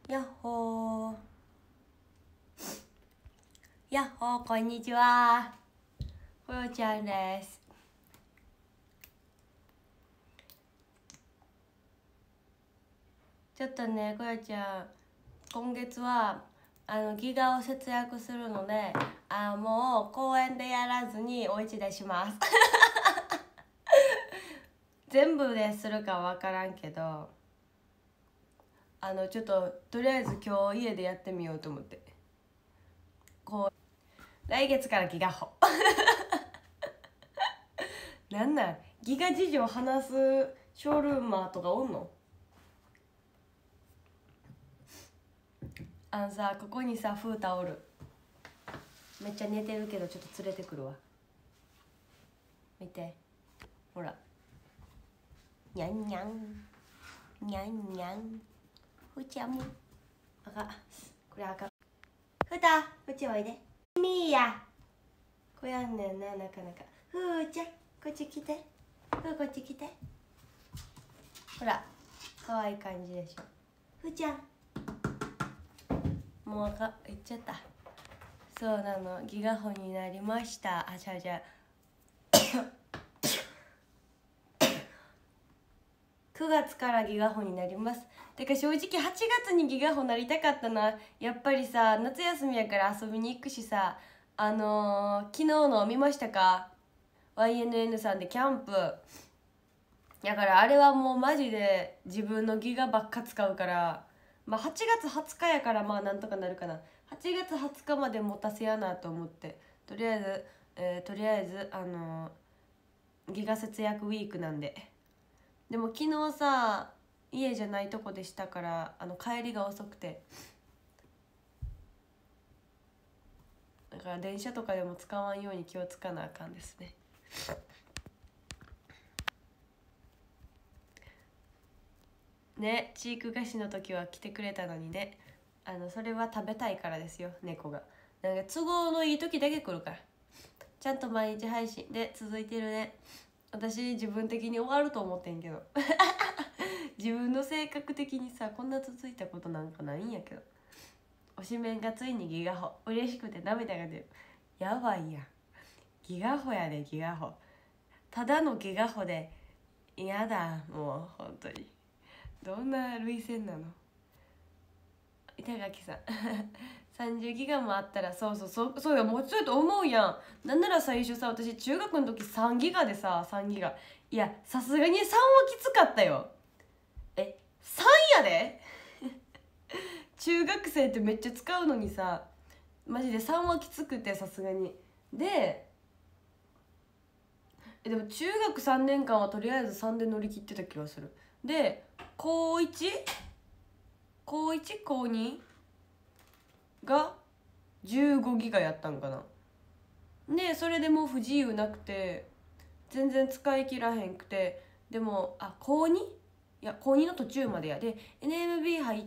やっほーやっほー、こんにちは。こよちゃんです。ちょっとね、こよちゃん今月はギガを節約するので、もう公園でやらずにお家でします全部でするかわからんけど、ちょっととりあえず今日家でやってみようと思って、来月からギガホなんなん、ギガ事情話すショールーマーとかおんの？さ、ここにさ、風太おる。めっちゃ寝てるけどちょっと連れてくるわ。見て、ほら、にゃんにゃんにゃんにゃん、ふーちゃんもあかん、これあかん。ふーた、こっちおいで。みーやこやんねんな、なかなか。ふーちゃん、こっち来て。ふー、こっち来て。ほら、かわいい感じでしょ。ふーちゃん、もうあかん、言っちゃった。そうなの、ギガホになりました。あ、じゃ9月からギガホになります。てか正直8月にギガホなりたかったな。やっぱりさ、夏休みやから遊びに行くしさ、昨日の見ましたか？ YNN さんでキャンプやから、あれはもうマジで自分のギガばっか使うから、まあ8月20日やから、まあなんとかなるかな。8月20日まで持たせやなと思って、とりあえずギガ節約ウィークなんで。でも昨日さ、家じゃないとこでしたから、帰りが遅くて、だから電車とかでも使わんように気をつかなあかんですね。ね、チーク菓子の時は来てくれたのにね。それは食べたいからですよ、猫が。なんか都合のいい時だけ来るから。ちゃんと毎日配信で続いてるね。私自分的に終わると思ってんけど自分の性格的にさ、こんな続いたことなんかないんやけど。推しメンがついにギガホ、嬉しくて涙が出る。やばいやん、ギガホやで、ギガホ。ただのギガホで嫌だ、もう本当に。どんな涙腺なの。板垣さん30ギガもあったら、そうよ、もうちょっと思うやん。なんなら最初さ、私中学の時3ギガでさ、3ギガ、いやさすがに3はきつかったよ。3やで中学生ってめっちゃ使うのにさ、マジで3はきつくて、さすがに。でも中学3年間はとりあえず3で乗り切ってた気がする。で高1高2が15ギガやったんかな。でそれでもう不自由なくて全然使い切らへんくて、でも高 2？ いや高2の途中までやで NMB 入って、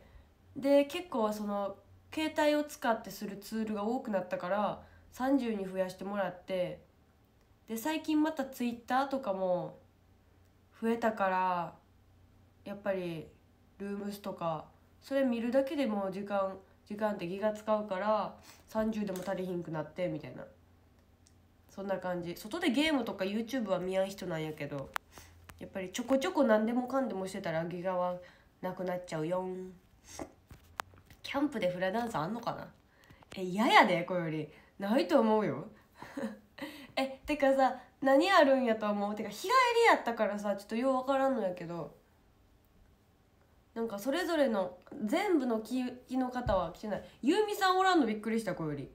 で結構その携帯を使ってするツールが多くなったから30に増やしてもらって、で最近また Twitter とかも増えたから、やっぱりルームスとかそれ見るだけでも時間ってギガ使うから30でも足りひんくなってみたいな、そんな感じ。外でゲームとか YouTube は見やん人なんやけど、やっぱりちょこちょこ何でもかんでもしてたらギガはなくなっちゃうよん。キャンプでフラダンスあんのかな。嫌やで、これよりないと思うよてかさ、何あるんやと思う。てか日帰りやったからさ、ちょっとようわからんのやけど、なんかそれぞれの全部の木の方は来てない。ゆうみさんおらんのびっくりした、こより。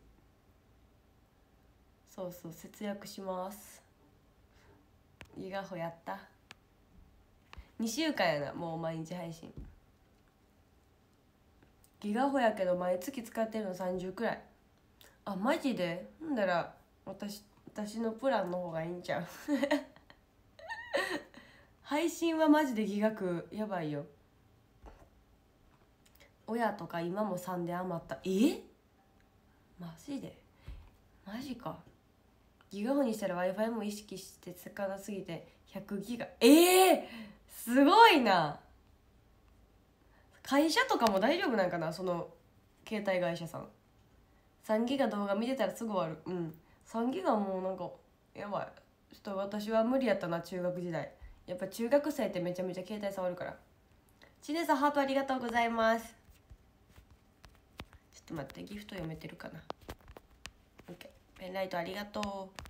そうそう、節約します。ギガホやった2週間やな、もう毎日配信。ギガホやけど毎月使ってるの30くらい。マジで。ほんだら私のプランの方がいいんちゃう配信はマジでギガ食う、やばいよ。親とか今も3で余った。マジか。ギガホにしたら Wi-Fi も意識して使わなすぎて100ギガ。すごいな。 会社とかも大丈夫なんかな、その携帯会社さん。3ギガ動画見てたらすぐ終わる。3ギガもうなんかやばい。ちょっと私は無理やったな、中学時代。やっぱ中学生ってめちゃめちゃ携帯触るから。ちねさんハートありがとうございます。ちょっと待って、ギフト読めてるかな。 OK、 ペンライトありがとう。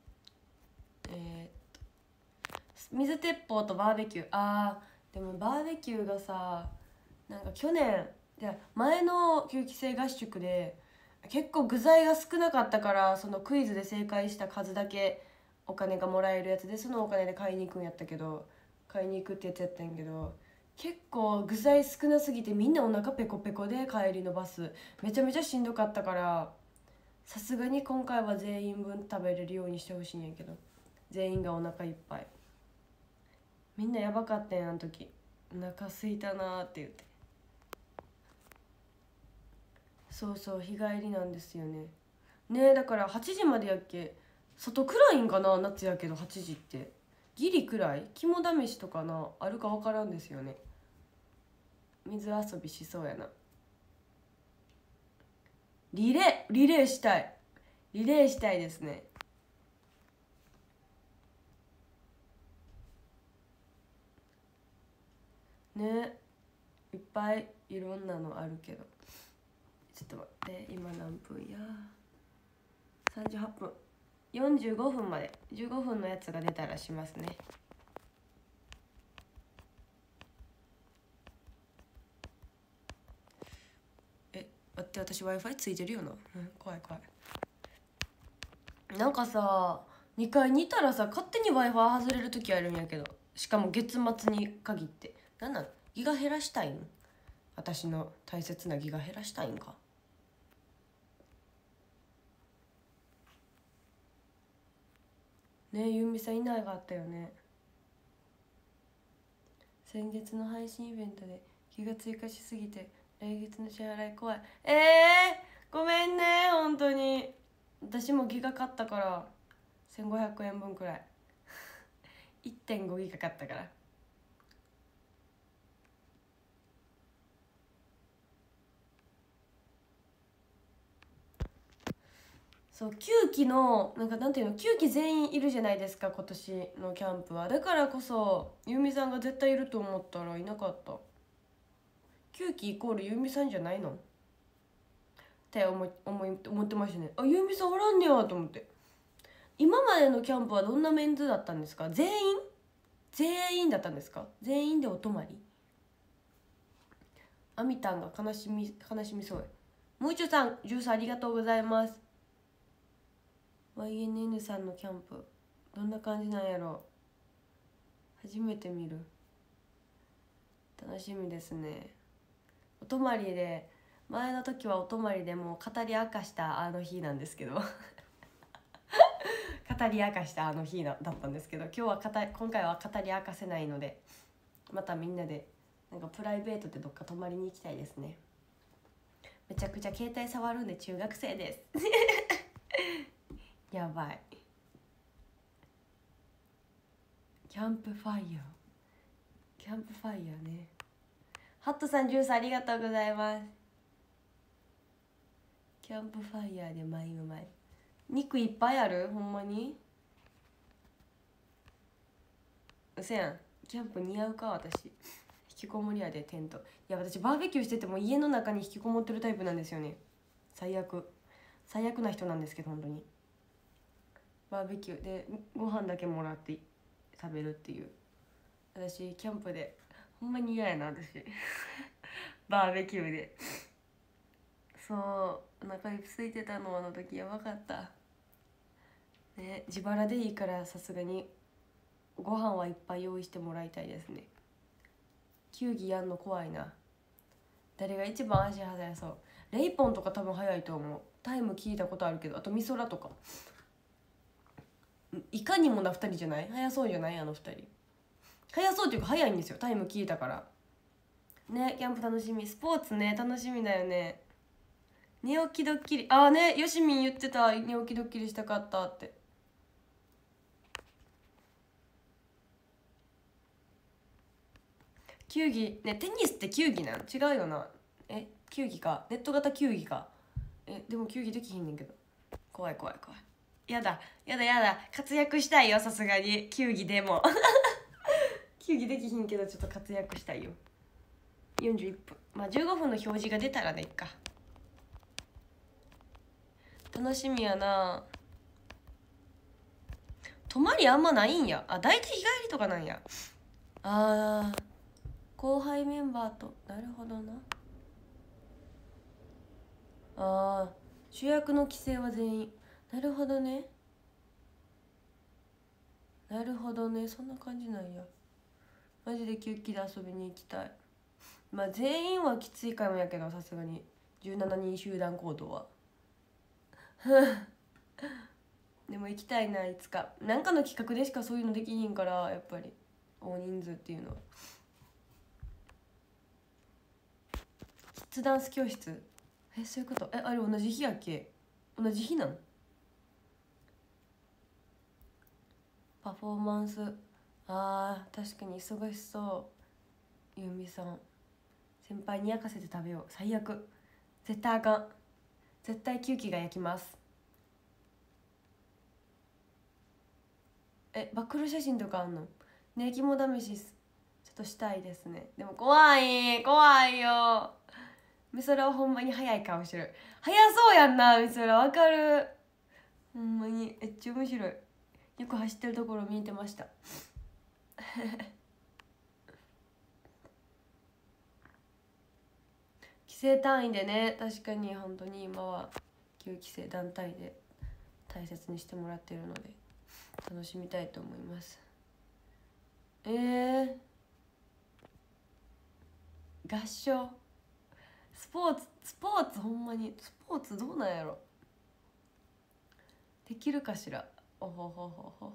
水鉄砲とバーベキュー。でもバーベキューがさ、なんか去年じゃ前の9期生合宿で結構具材が少なかったから、そのクイズで正解した数だけお金がもらえるやつで、そのお金で買いに行くんやったけど、買いに行くってやつやったんやけど、結構具材少なすぎてみんなお腹ペコペコで、帰りのバスめちゃめちゃしんどかったから、さすがに今回は全員分食べれるようにしてほしいんやけど、全員がお腹いっぱい。みんなやばかったんや、あの時。お腹すいたなーって言って。そうそう、日帰りなんですよね。ねえ、だから8時までやっけ。外暗いんかな、夏やけど8時ってギリ暗い。肝試しとかな、あるか分からんですよね。水遊びしそうやな。リレーしたい。リレーしたいですね。ね、いっぱいいろんなのあるけど、ちょっと待って、今何分や。38分。45分まで、15分のやつが出たらしますね。待って、私 Wi-Fi ついてるよな。怖い怖い。なんかさ、2階にいたらさ、勝手に Wi-Fi 外れる時あるんやけど、しかも月末に限って。なんなん、ギガ減らしたいん？私の大切なギガ減らしたいんか。ねえ、ゆみさんいなかったよね。先月の配信イベントで気が追加しすぎて来月の支払い怖い。ごめんね、本当に。私もギガ買ったから1500円分くらい1.5 ギガ買ったから。そう、9期のなんていうの、9期全員いるじゃないですか、今年のキャンプは。だからこそゆみさんが絶対いると思ったらいなかった。9期イコールゆみさんじゃないのって思ってましたね。あ、ゆみさんおらんねやと思って。今までのキャンプはどんなメンズだったんですか？全員だったんですか？全員でお泊まり？あみたんが悲しみそうや。もう一丁さん、ジュースありがとうございます。YNN さんのキャンプどんな感じなんやろう。初めて見る。楽しみですね。お泊まりで、前の時はお泊まりでもう語り明かしたあの日なんですけど語り明かしたあの日だったんですけど、今回は語り明かせないので、またみんなでなんかプライベートでどっか泊まりに行きたいですね。めちゃくちゃ携帯触るんで中学生ですやばい。キャンプファイヤーね。ハットさん、ジュースありがとうございます。キャンプファイヤーでマイうまい。肉いっぱいある、ほんまに。うせやん、キャンプ似合うか私。引きこもりやで、テント。いや、私バーベキューしてても家の中に引きこもってるタイプなんですよね。最悪な人なんですけど、本当に。バーベキューでご飯だけもらって食べるっていう。私キャンプでほんまに嫌やな、私バーベキューで。そう、お腹空いてたの、あの時やばかったね。自腹でいいからさすがにご飯はいっぱい用意してもらいたいですね。球技やんの怖いな。誰が一番足速そう。レイポンとか多分速いと思う。タイム聞いたことあるけど、あとミソラとか。いかにもな2人じゃない？速そうじゃない？あの2人速そうっていうか速いんですよ、タイム聞いたからね。キャンプ楽しみ。スポーツね、楽しみだよね。寝起きドッキリ、ね、よしみん言ってた、寝起きドッキリしたかったって。 球技ね、テニスって球技なん？違うよな。球技か、ネット型球技か。でも球技できひんねんけど。怖い怖い怖い。やだやだやだ、活躍したいよ、さすがに球技でも球技できひんけどちょっと活躍したいよ。41分、まあ15分の表示が出たらねいっか。楽しみやな。泊まりあんまないんや。あ、大体日帰りとかなんや。あー、後輩メンバーと、なるほどな。あー、主役の規制は全員、なるほどね、なるほどね、そんな感じなんや。マジで休憩で遊びに行きたい。まあ全員はきついかもやけど、さすがに17人集団行動はでも行きたいな、いつか。なんかの企画でしかそういうのできひんから、やっぱり大人数っていうのは。キッズダンス教室、そういうこと。あれ同じ日やっけ？同じ日なん？パフォーマンス、あー確かに忙しそう。ゆみさん、先輩に焼かせて食べよう。最悪、絶対あかん。絶対キュウキが焼きます。暴露写真とかあんの？ね、肝試しちょっとしたいですね。でも怖い怖いよ。みそらはほんまに早い顔してる。早そうやんな、みそら。わかる、ほんまにめっちゃ面白い。よく走ってるところ見てました規制単位でね、確かに本当に今は旧規制団体で大切にしてもらってるので楽しみたいと思います。合唱、スポーツほんまにスポーツどうなんやろ、できるかしら。おほほほほ。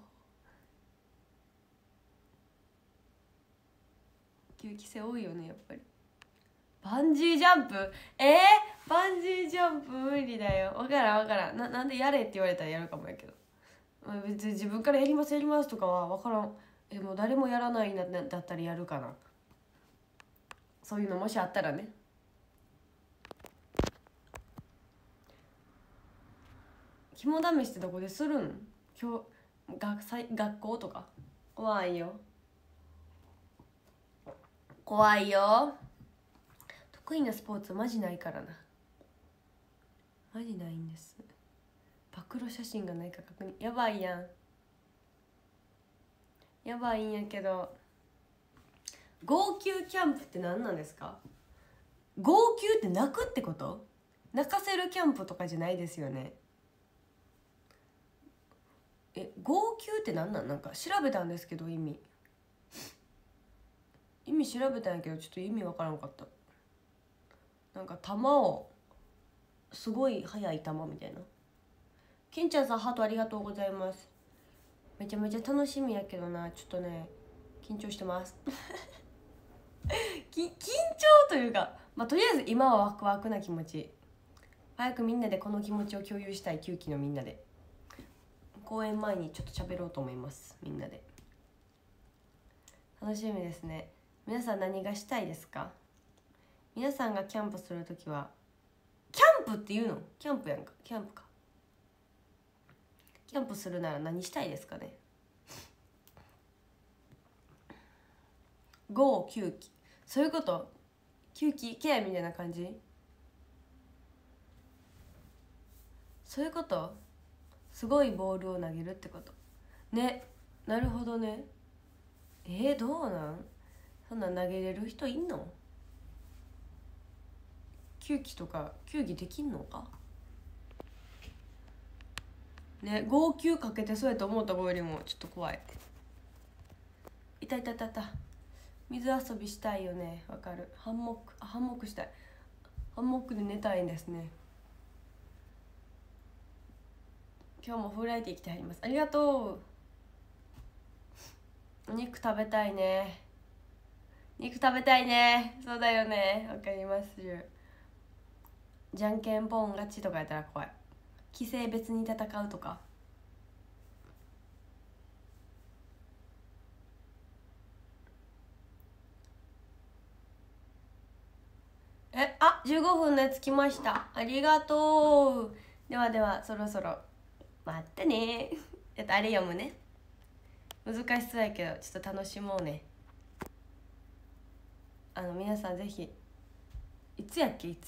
旧規制多いよね、やっぱり。バンジージャンプ、バンジージャンプ無理だよ。わからんわからん。なんでやれって言われたらやるかもやけど、別に自分からやりますやりますとかはわからん。でも誰もやらないなだったらやるかな。そういうのもしあったらね。肝試しってどこでするん？学校とか。怖いよ怖いよ。得意なスポーツマジないからな。マジないんです。暴露写真がないか確認。やばいやん、やばいんやけど。号泣キャンプって何なんですか？号泣って泣くってこと？泣かせるキャンプとかじゃないですよね。号泣って何なん？なんか調べたんですけど、意味調べたんやけどちょっと意味わからんかった。なんか球をすごい速い球みたいな。けんちゃんさんハートありがとうございます。めちゃめちゃ楽しみやけどな、ちょっとね緊張してます緊張というか、とりあえず今はワクワクな気持ち。早くみんなでこの気持ちを共有したい。9期のみんなで公演前にちょっと喋ろうと思います。みんなで楽しみですね。皆さん何がしたいですか？皆さんがキャンプするときは、キャンプっていうの？キャンプやんか、キャンプか。キャンプするなら何したいですかね。5、9期、そういうこと？ 9 期ケアみたいな感じ？そういうこと？すごいボールを投げるってことね。なるほどね。どうなん？そんなん投げれる人いんの？9期とか球技できんのかね。号泣かけてそうやと思った子よりもちょっと怖い。いたいたいたいた。水遊びしたいよね。わかる。ハンモックしたい。ハンモックで寝たいんですね。今日もフライデー来てはります。ありがとう。お肉食べたいね。肉食べたいね。そうだよね。わかります。じゃんけんポン勝ちとかやったら怖い。規制別に戦うとか。 15分のやつ来ました。ありがとう。ではではそろそろまたね。あれ読むね。難しそうやけどちょっと楽しもうね。皆さんぜひ。いつやっけい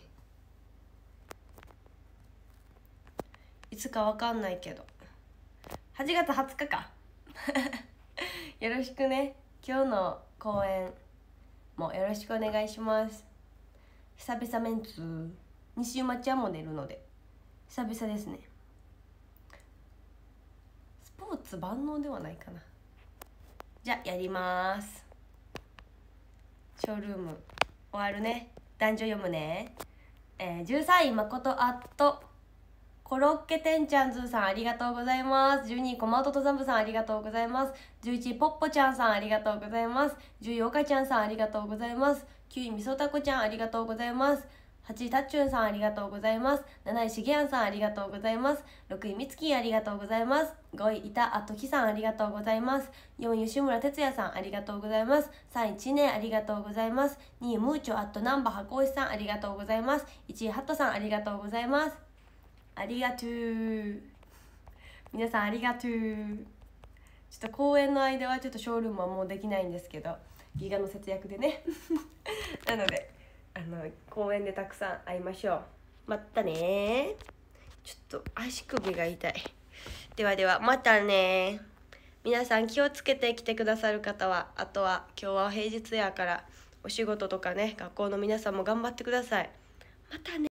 つかわかんないけど8月20日かよろしくね。今日の公演もよろしくお願いします。久々メンツ西馬ちゃんも出るので久々ですね。スポーツ万能ではないかな。じゃあやります。ショールーム終わるね。男女読むね。13位誠アットコロッケてんちゃんずーさんありがとうございます。12位コマオト登山部さんありがとうございます。11位ポッポちゃんさんありがとうございます。10位おかちゃんさんありがとうございます。9位みそたこちゃんありがとうございます。8位たっちゅんさんありがとうございます。7位しげやんさんありがとうございます。6位みつきありがとうございます。5位いたあときさんありがとうございます。4位吉村哲也さんありがとうございます。3位ちねありがとうございます。2位ムーチョアットナンバ箱石さんありがとうございます。1位ハットさんありがとうございます。ありがとう。皆さんありがとう。ちょっと公演の間はちょっとショールームはもうできないんですけどギガの節約でねなので公園でたくさん会いましょう。またね。ちょっと足首が痛い。ではではまたね。皆さん気をつけて来てくださる方は、あとは今日は平日やからお仕事とかね学校の皆さんも頑張ってください。またね。